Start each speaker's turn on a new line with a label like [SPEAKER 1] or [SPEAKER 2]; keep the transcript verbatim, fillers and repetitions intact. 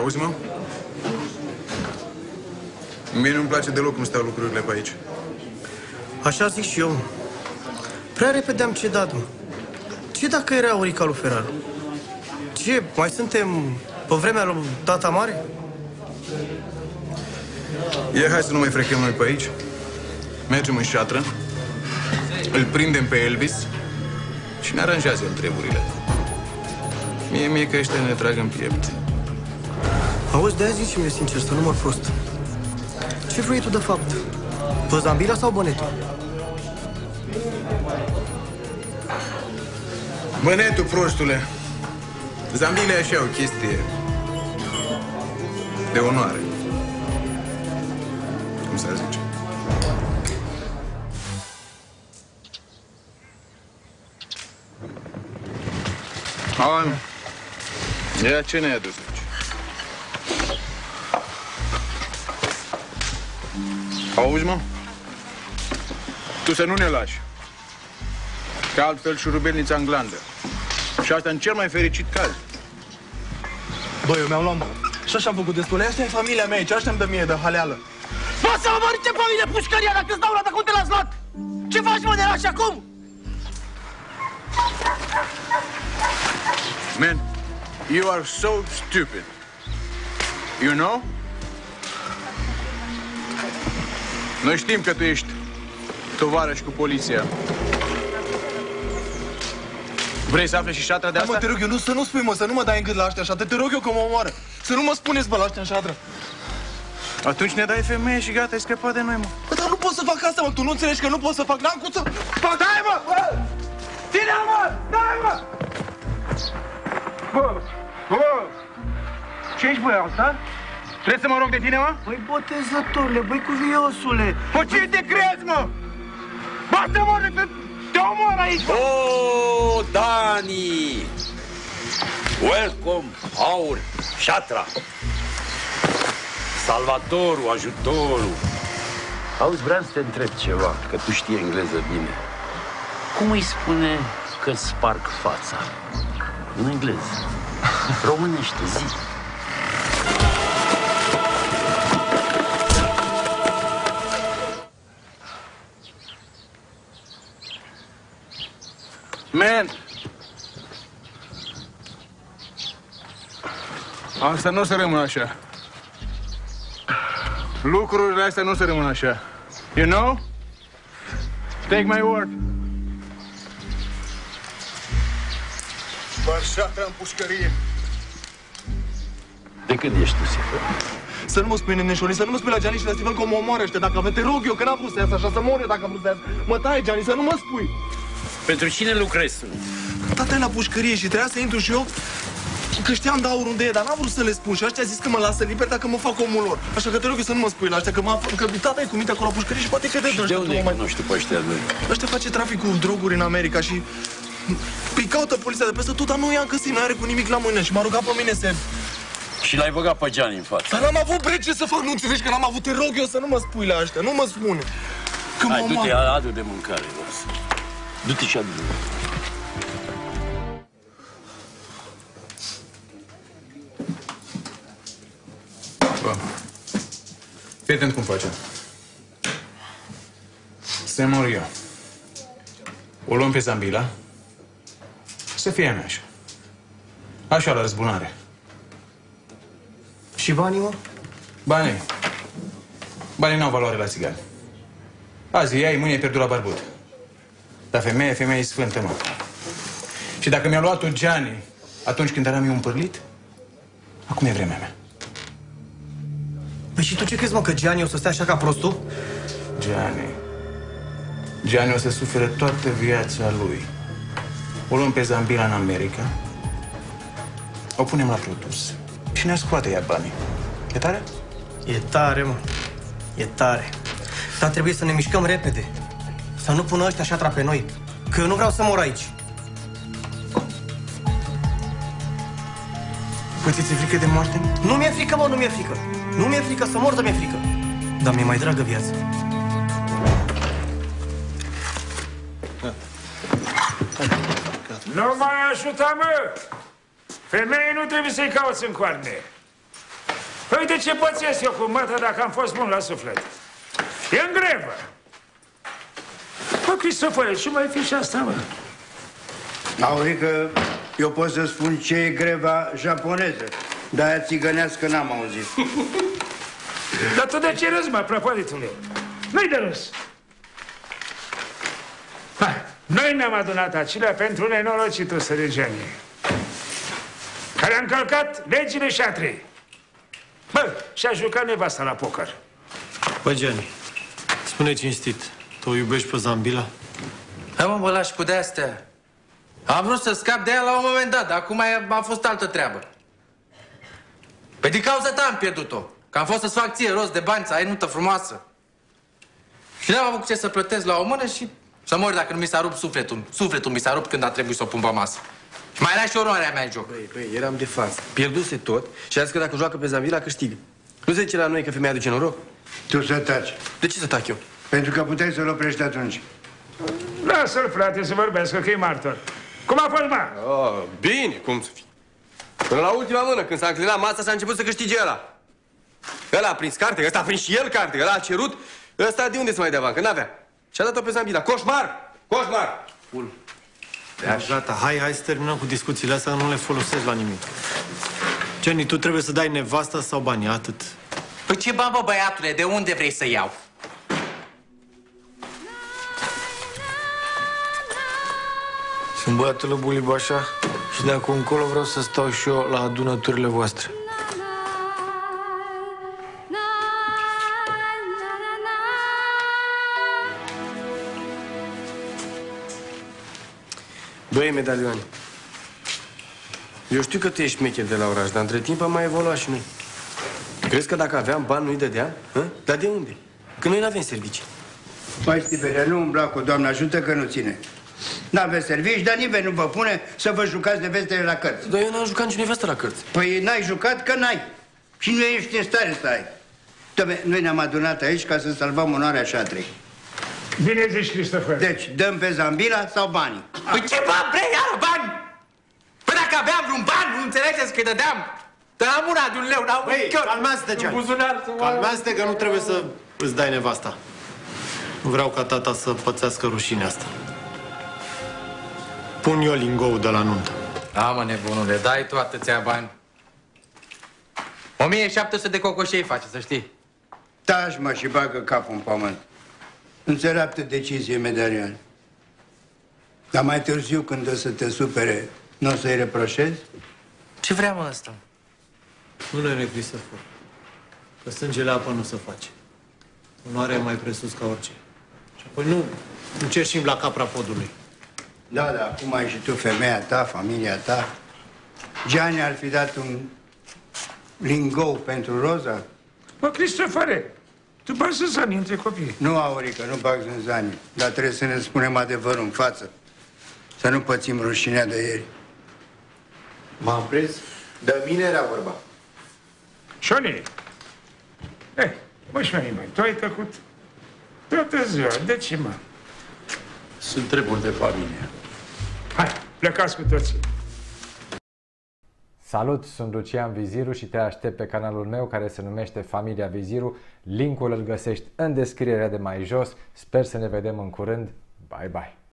[SPEAKER 1] Auzi, mă? Mie nu-mi place deloc cum stau lucrurile pe aici.
[SPEAKER 2] Așa zic și eu. Prea repede am cedat, mă. Ce dacă era Aurica lui Ferraro? Ce, mai suntem pe vremea lui Tata Mare?
[SPEAKER 1] E, hai să nu mai frecăm noi pe aici. Mergem în șatră, îl prindem pe Elvis și ne aranjează treburile. Mie, mie că ăștia ne trag în piept.
[SPEAKER 2] Auzi, de-aia zici și-mi sincer, să nu mă prost. Ce vrei tu de fapt? Pe Zambila sau Bănetul?
[SPEAKER 1] Bănetul, prostule. Zambila e așa o chestie de onoare. Cum s-ar zice? Hai, ia ce ne-ai adus aici? Auzi, mă? Tu să nu ne lași. Că altfel șurubelnița în glandă. Și asta în cel mai fericit caz.
[SPEAKER 3] Băi, eu mi-am luat, mă. Și așa am făcut destule. Asta e familia mea aici. Așa îmi dă mie de haleală.
[SPEAKER 4] Bă, să mă mări, ce familie pușcăria dacă îți dau la cum te l-ați luat? Ce faci, mă, de lași acum?
[SPEAKER 1] Man, you are so stupid. You know? Noi știm că tu ești tovarăș cu poliția. Vrei să afli și șatra de
[SPEAKER 3] Hai,
[SPEAKER 1] asta?
[SPEAKER 3] mă, te rog eu, nu, să nu spui, mă, să nu mă dai în gât la ăștia așa. Te, te rog eu că mă omoară. Să nu mă spuneți, bă, la ăștia în șadră.
[SPEAKER 1] Atunci ne dai femeie și gata, ai scăpat de noi, mă.
[SPEAKER 3] Bă, dar nu pot să fac asta, mă. Tu nu înțelegi că nu pot să fac. N-am cum să... Bă, dai, mă!
[SPEAKER 4] Ține, mă! Dai, mă! Bă, bă! Ce ești, băi, asta? Trebuie să mă rog de tine, mă?
[SPEAKER 2] Băi, botezătorule, băi, cuviosule!
[SPEAKER 4] Bă, ce te crezi, mă? Bate-mă, că te omor aici, bă!
[SPEAKER 5] Oh, Dani! Welcome, Aur, Șatra! Salvatorul, ajutorul! Auzi, vreau să te întreb ceva, că tu știi engleză bine. Cum îi spune că-ți sparg fața? În engleză. Românește, zi.
[SPEAKER 1] Man! Asta nu o să rămână așa. Lucrurile astea nu o să rămână așa. You know? Take my word. Bărșatra în pușcărie.
[SPEAKER 5] De când ești tu, Sifă?
[SPEAKER 3] Să nu mă spui, neneșorii, să nu mă spui la Gianni și la Steven că mă omoară ăștia. Dacă te rog eu, că n-am vrut să iasă așa, să mor eu dacă am vrut să iasă. Mă taie, Gianni, să nu mă spui.
[SPEAKER 5] Pentru cine lucrezi tu?
[SPEAKER 3] Tata e la pușcărie și trebuia să intru și eu, că știam de Aur unde e, dar n-am vrut să le spun. Și ăștia a zis că mă lasă liber dacă mă fac omul lor. Așa că te rog eu să nu mă spui la ăștia, că, că tata e cu minte acolo la pușcărie și poate crede ăștia.
[SPEAKER 5] De unde îi cunoști pe ăștia doi?
[SPEAKER 3] Ăștia face trafic cu droguri în America și... Păi caută poliția de peste tot, dar nu i-am găsit, n-are cu nimic la mână și m-a rugat pe mine să...
[SPEAKER 5] Și l-ai băgat pe Gianni în față.
[SPEAKER 3] Dar n-am avut bre ce să fac, nu înțelegi că n-am avut, te rog eu să nu mă spui la ăștia, nu mă spune. Că
[SPEAKER 5] Hai,
[SPEAKER 3] mă
[SPEAKER 5] du-te, adu de mâncare, lasă. Du-te și adu de mâncare.
[SPEAKER 1] Bă, fii atent cum facem. Să mor eu. O luăm pe Zambila. Să fie a mea așa. Așa, la răzbunare.
[SPEAKER 2] Și banii, mă?
[SPEAKER 1] Banii. Banii n-au valoare la țigani. Azi iai, mâine ai pierdut la barbut. Dar femeia, femeia e sfântă, mă. Și dacă mi-a luat-o Gianni atunci când eram eu împărlit, acum e vremea mea.
[SPEAKER 2] Păi și tu ce crezi, mă, că Gianni o să stea așa ca prostul?
[SPEAKER 1] Gianni. Gianni o să sufere toată viața lui. O luăm pe Zambila în America, o punem la produs și ne scoate ea banii. E tare?
[SPEAKER 2] E tare, mă. E tare. Dar trebuie să ne mișcăm repede. Să nu pună ăștia șatra pe noi. Că eu nu vreau să mor aici.
[SPEAKER 1] Păi ți-e frică de moarte?
[SPEAKER 2] Nu mi-e frică, mă, nu mi-e frică. Nu mi-e frică să mor, dar mi-e frică. Dar mi-e mai dragă viața.
[SPEAKER 6] Nu mai ajuta, mă! Femeii nu trebuie să-i cauți în coarne. Uite ce pățesc eu cu mătă dacă am fost bun la suflet. E în grevă. Bă, Cristofore, ce mai fi și asta, mă?
[SPEAKER 7] Aurică, eu pot să spun ce e greva japoneză, dar aia țigănească n-am auzit.
[SPEAKER 6] Dar tu de ce râzi, mă, prăpăditule? Nu-i de râs. Hai, noi ne-am adunat acelea pentru nenorocitul Sărăgenie, care a încălcat legile șatrei. Bă, și-a jucat nevasta la poker.
[SPEAKER 2] Bă, Gianni, spune cinstit, tu o iubești pe Zambila?
[SPEAKER 8] Hai mă, mă lași cu de-astea. Am vrut să scap de ea la un moment dat, dar acum a fost altă treabă. Păi din cauza ta am pierdut-o. Că am fost să-ți fac ție rost de bani, să ai nută frumoasă. Și n-am avut ce să plătesc la o mână și să mor dacă nu mi s-a rupt sufletul. Sufletul mi s-a rupt când a trebuit să o pun pe masă. Și mai era și oroarea mea în joc.
[SPEAKER 2] Băi, băi, eram de față. Pierduse tot și a zis că dacă joacă pe Zambila, câștigă. Nu se zice la noi că femeia aduce noroc?
[SPEAKER 7] Tu să taci.
[SPEAKER 2] De ce să tac eu?
[SPEAKER 7] Pentru că puteai să-l oprești atunci.
[SPEAKER 6] Lasă-l, frate, să vorbească, că e martor. Cum a fost, mă?
[SPEAKER 2] Oh, bine, cum să fie. Până la ultima mână, când s-a înclinat masa, s-a început să câștige ăla. Ăla a prins carte, ăsta a prins și el carte, ăla a cerut. Ăsta de unde să mai dea bani, că n-avea. Și-a dat-o pe Zambila. Coșmar! Coșmar! Bun. Gata, hai, hai să terminăm cu discuțiile astea, nu le folosesc la nimic. Jenny, tu trebuie să dai nevasta sau banii, atât.
[SPEAKER 8] Păi ce bani, bă, băiatule, de unde vrei să iau?
[SPEAKER 9] Sunt băiatul Bulibașa și de acum încolo vreau să stau și eu la adunăturile voastre.
[SPEAKER 2] Băi, medalioni, eu știu că tu ești șmecher de la oraș, dar între timp am mai evoluat și noi. Crezi că dacă aveam bani nu-i dădeam? Hă? Dar de unde? Că noi n-avem servicii.
[SPEAKER 7] Mai Stiberea, nu umbla cu Doamne ajută că nu ține. N-aveți servici, dar nimeni nu vă pune să vă jucați nevestele la cărți.
[SPEAKER 2] Dar eu n-am jucat nici nevestă la cărți.
[SPEAKER 7] Păi n-ai jucat că n-ai. Și nu ești în stare să ai. Doamne, noi ne-am adunat aici ca să salvăm onoarea șatrei.
[SPEAKER 6] Bine zici, Cristofor.
[SPEAKER 7] Deci, dăm pe Zambila sau banii?
[SPEAKER 8] Păi ce bani vrei, iară, bani? Păi dacă aveam vreun bani, nu înțelegeți că-i dădeam? Dădeam una de un leu, n-au un chior.
[SPEAKER 2] calmează-te, Gianni.
[SPEAKER 8] În buzunar.
[SPEAKER 2] Calmează-te că nu trebuie să îți dai nevasta. Nu vreau ca tata să pățească rușinea asta. Pun eu lingou de la nuntă.
[SPEAKER 8] Da, mă, nebunule, dai tu atâția bani. o mie șapte sute de cocoșei face, să știi.
[SPEAKER 7] Taci, mă, și bagă capul în pământ. Înțeleaptă decizie, medalion. Dar mai târziu, când o să te supere, nu o să-i reproșezi?
[SPEAKER 8] Ce vrea, mă, ăsta?
[SPEAKER 2] Nu, nene, Cristofor. Că sângele apă nu se face. Onoarea e mai presus ca orice. Și apoi nu, nu cerșim la capra podului.
[SPEAKER 7] Da, da, acum ai și tu femeia ta, familia ta. Gianni ar fi dat un lingou pentru Roza?
[SPEAKER 6] Bă, Cristofore, tu bagi zâzanii între copii.
[SPEAKER 7] Nu, Aurică, nu bag zânzanii. Dar trebuie să ne spunem adevărul în față. Să nu pățim rușinea de ieri.
[SPEAKER 9] M-am prins? De mine era vorba.
[SPEAKER 6] Șoni, eh, mă, Șoni, măi, tu ai tăcut toată ziua. De ce, mă?
[SPEAKER 5] Sunt treburi de familie.
[SPEAKER 6] Hai, plecați cu toții.
[SPEAKER 10] Salut, sunt Lucian Viziru și te aștept pe canalul meu care se numește Familia Viziru. Linkul îl găsești în descrierea de mai jos. Sper să ne vedem în curând. Bye, bye!